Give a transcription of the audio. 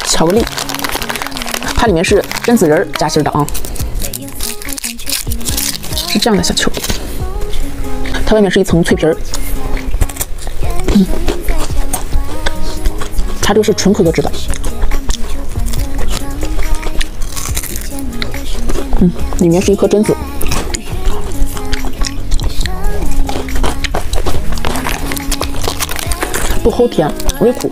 巧克力，它里面是榛子仁夹心的啊，是这样的小球，它外面是一层脆皮儿。它这个是纯可可脂的。里面是一颗榛子。不齁甜，微苦。